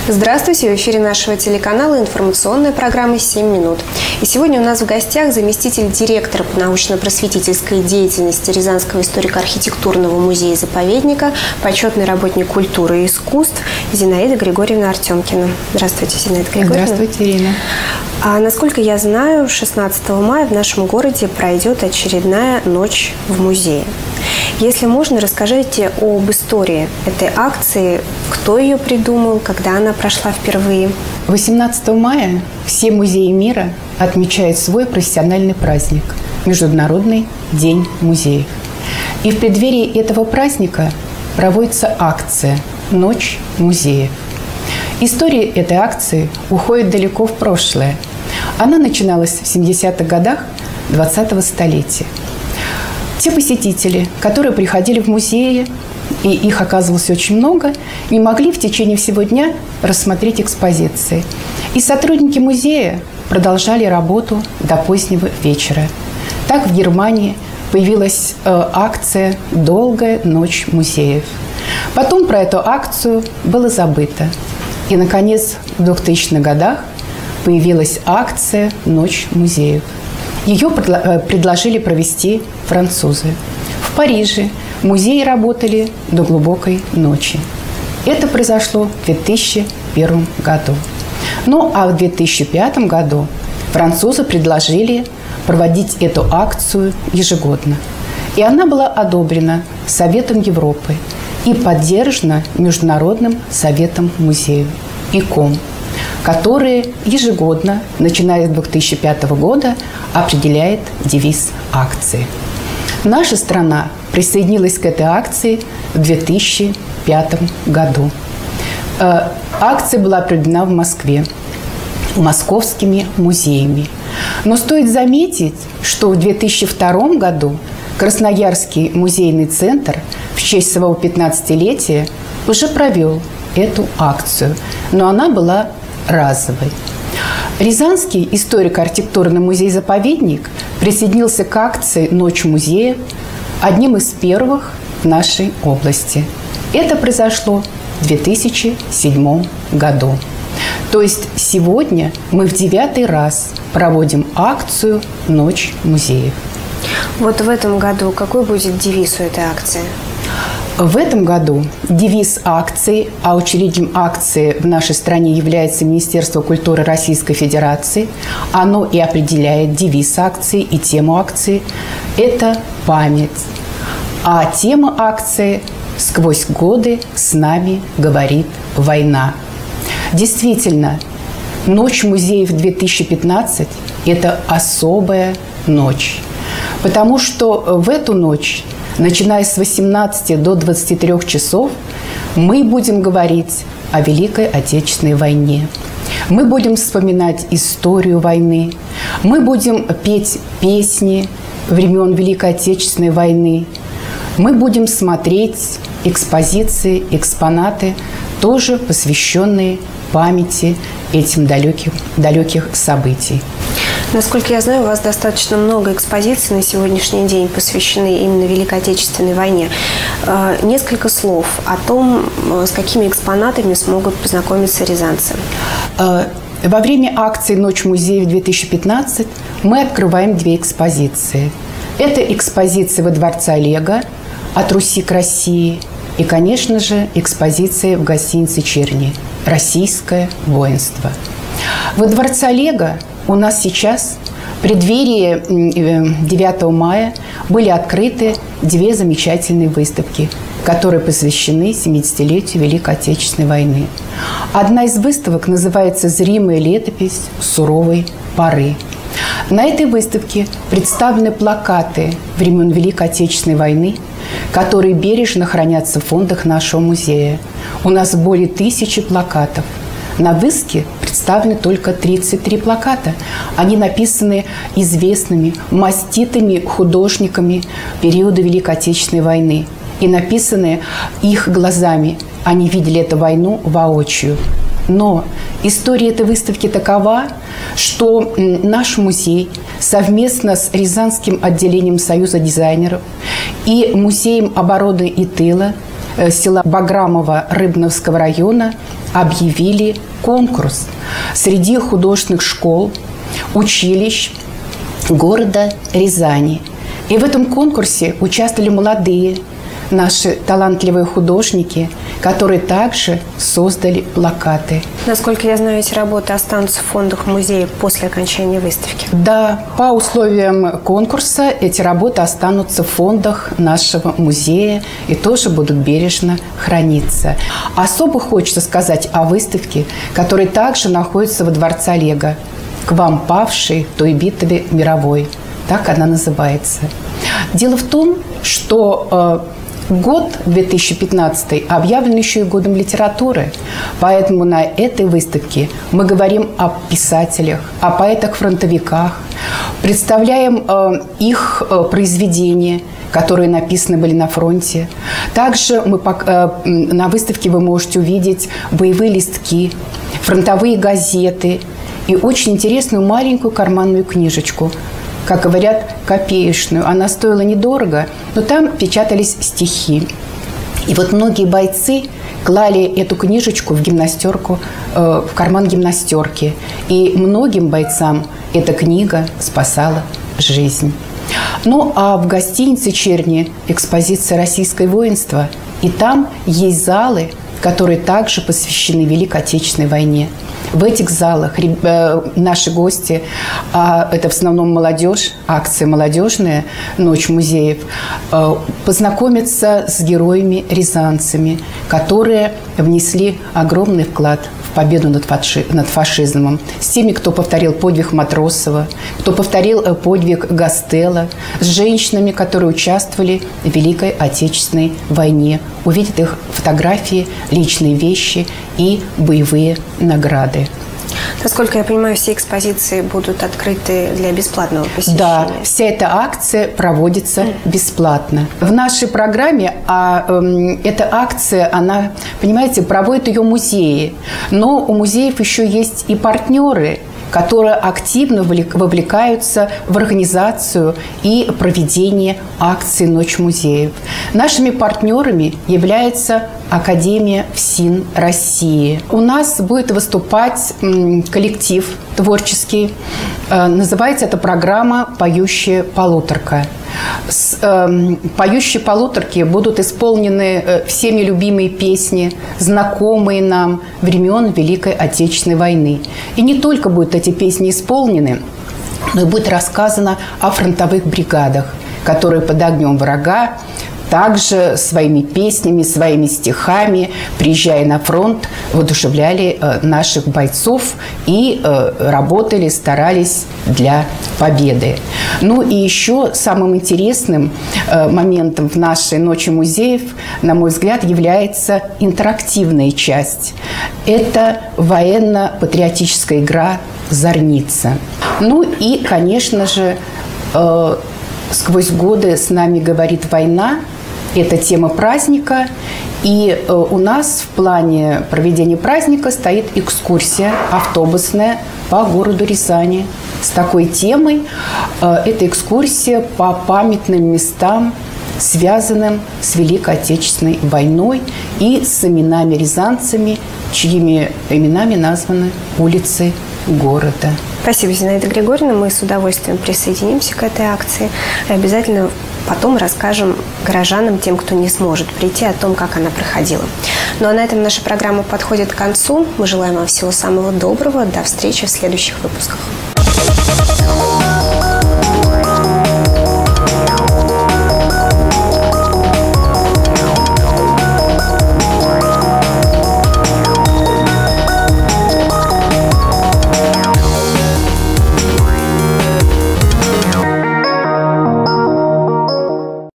Здравствуйте! В эфире нашего телеканала информационная программа «7 минут». И сегодня у нас в гостях заместитель директора по научно-просветительской деятельности Рязанского историко-архитектурного музея-заповедника, почетный работник культуры и искусств Зинаида Григорьевна Артемкина. Здравствуйте, Зинаида Григорьевна. Здравствуйте, Ирина. Насколько я знаю, 16 мая в нашем городе пройдет очередная ночь в музее. Если можно, расскажите об истории этой акции, кто ее придумал, когда она прошла впервые. 18 мая все музеи мира отмечают свой профессиональный праздник – Международный день музеев. И в преддверии этого праздника проводится акция «Ночь музеев». История этой акции уходит далеко в прошлое. Она начиналась в 70-х годах 20-го столетия. Те посетители, которые приходили в музеи, и их оказывалось очень много, не могли в течение всего дня рассмотреть экспозиции. И сотрудники музея продолжали работу до позднего вечера. Так в Германии появилась акция «Долгая ночь музеев». Потом про эту акцию было забыто. И, наконец, в 2000-х годах появилась акция «Ночь музеев». Ее предложили провести французы. В Париже музеи работали до глубокой ночи. Это произошло в 2001 году. Ну а в 2005 году французы предложили проводить эту акцию ежегодно. И она была одобрена Советом Европы и поддержана Международным советом музеев ИКОМ, которые ежегодно, начиная с 2005 года, определяет девиз акции. Наша страна присоединилась к этой акции в 2005 году. Акция была проведена в Москве московскими музеями. Но стоит заметить, что в 2002 году Красноярский музейный центр в честь своего 15-летия уже провел эту акцию, но она была разовой. Рязанский историко-архитектурный музей-заповедник присоединился к акции «Ночь музея» одним из первых в нашей области. Это произошло в 2007 году. То есть сегодня мы в 9-й раз проводим акцию «Ночь музеев». Вот в этом году какой будет девиз у этой акции? В этом году девиз акции, а учредителем акции в нашей стране является Министерство культуры Российской Федерации, оно и определяет девиз акции и тему акции – это память. А тема акции «Сквозь годы с нами говорит война». Действительно, Ночь музеев 2015 – это особая ночь, потому что в эту ночь, начиная с 18 до 23 часов, мы будем говорить о Великой Отечественной войне. Мы будем вспоминать историю войны. Мы будем петь песни времен Великой Отечественной войны. Мы будем смотреть экспозиции, экспонаты, тоже посвященные памяти этим далеких событий. Насколько я знаю, у вас достаточно много экспозиций на сегодняшний день посвящены именно Великой Отечественной войне. Несколько слов о том, с какими экспонатами смогут познакомиться рязанцы. Во время акции «Ночь музеев 2015» мы открываем две экспозиции. Это экспозиция во Дворце Олега «От Руси к России» и, конечно же, экспозиция в гостинице «Черни» «Российское воинство». Во Дворце Олега у нас сейчас в преддверии 9 мая были открыты две замечательные выставки, которые посвящены 70-летию Великой Отечественной войны. Одна из выставок называется «Зримая летопись суровой поры». На этой выставке представлены плакаты времен Великой Отечественной войны, которые бережно хранятся в фондах нашего музея. У нас более 1000 плакатов. На выставке представлены только 33 плаката. Они написаны известными маститыми художниками периода Великой Отечественной войны. И написаны их глазами. Они видели эту войну воочию. Но история этой выставки такова, что наш музей совместно с Рязанским отделением Союза дизайнеров и Музеем обороны и тыла села Баграмово Рыбновского района объявили конкурс среди художественных школ, училищ города Рязани. И в этом конкурсе участвовали молодые наши талантливые художники, которые также создали плакаты. Насколько я знаю, эти работы останутся в фондах музея после окончания выставки. Да, по условиям конкурса эти работы останутся в фондах нашего музея и тоже будут бережно храниться. Особо хочется сказать о выставке, которая также находится во дворце Олега «К вам павшей той битве мировой». Так она называется. Дело в том, что год 2015 объявлен еще и годом литературы, поэтому на этой выставке мы говорим о писателях, о поэтах-фронтовиках, представляем их произведения, которые написаны были на фронте. Также на выставке вы можете увидеть боевые листки, фронтовые газеты и очень интересную маленькую карманную книжечку, как говорят, копеечную. Она стоила недорого, но там печатались стихи. И вот многие бойцы клали эту книжечку в гимнастерку, в карман гимнастерки. И многим бойцам эта книга спасала жизнь. Ну, а в гостинице «Черни» экспозиция «Российское воинство». И там есть залы, которые также посвящены Великой Отечественной войне. В этих залах наши гости, это в основном молодежь, акция молодежная, «Ночь музеев», познакомятся с героями-рязанцами, которые внесли огромный вклад в победу над фашизмом, с теми, кто повторил подвиг Матросова, кто повторил подвиг Гастелло, с женщинами, которые участвовали в Великой Отечественной войне, увидят их фотографии, личные вещи и боевые награды. Насколько я понимаю, все экспозиции будут открыты для бесплатного посещения. Да, вся эта акция проводится бесплатно. В нашей программе эта акция, она, понимаете, проводит ее музеи. Но у музеев еще есть и партнеры, которые активно вовлекаются в организацию и проведение акции «Ночь музеев». Нашими партнерами является Академия ФСИН России. У нас будет выступать коллектив творческий. Называется эта программа «Поющая полуторка». «Поющие полуторки» будут исполнены всеми любимые песни, знакомые нам времен Великой Отечественной войны. И не только будут эти песни исполнены, но и будет рассказано о фронтовых бригадах, которые под огнем врага также своими песнями, своими стихами, приезжая на фронт, воодушевляли наших бойцов и работали, старались для победы. Ну и еще самым интересным моментом в нашей «Ночи музеев», на мой взгляд, является интерактивная часть. Это военно-патриотическая игра «Зорница». Ну и, конечно же, сквозь годы с нами говорит война. Это тема праздника. И у нас в плане проведения праздника стоит экскурсия автобусная по городу Рязани с такой темой. Это экскурсия по памятным местам, связанным с Великой Отечественной войной и с именами-рязанцами, чьими именами названы улицы города. Спасибо, Зинаида Григорьевна. Мы с удовольствием присоединимся к этой акции и обязательно потом расскажем горожанам, тем, кто не сможет прийти, о том, как она проходила. Ну а на этом наша программа подходит к концу. Мы желаем вам всего самого доброго. До встречи в следующих выпусках.